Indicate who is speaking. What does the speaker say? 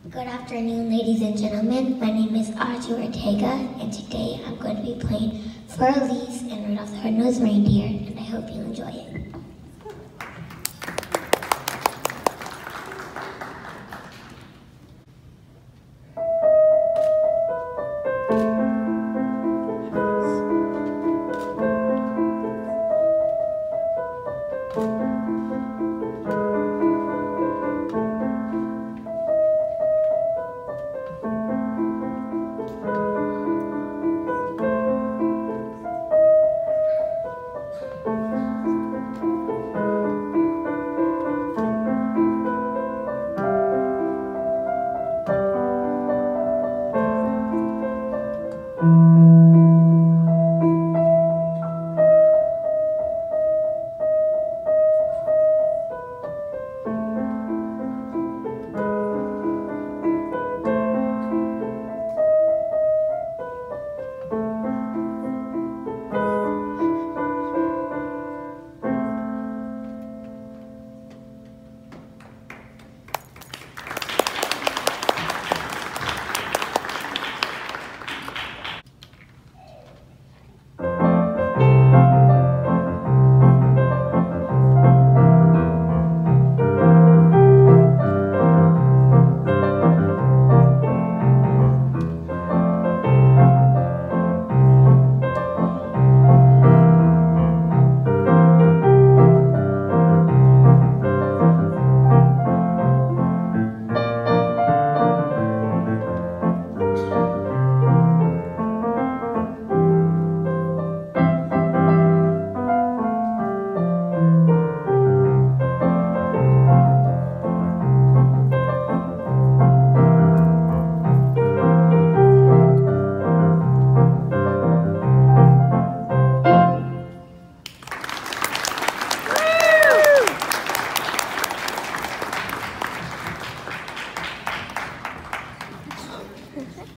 Speaker 1: Good afternoon, ladies and gentlemen. My name is Archie Ortega, and today I'm going to be playing Fleur Elise and Rudolph the Red-Nosed Reindeer, and I hope you enjoy it.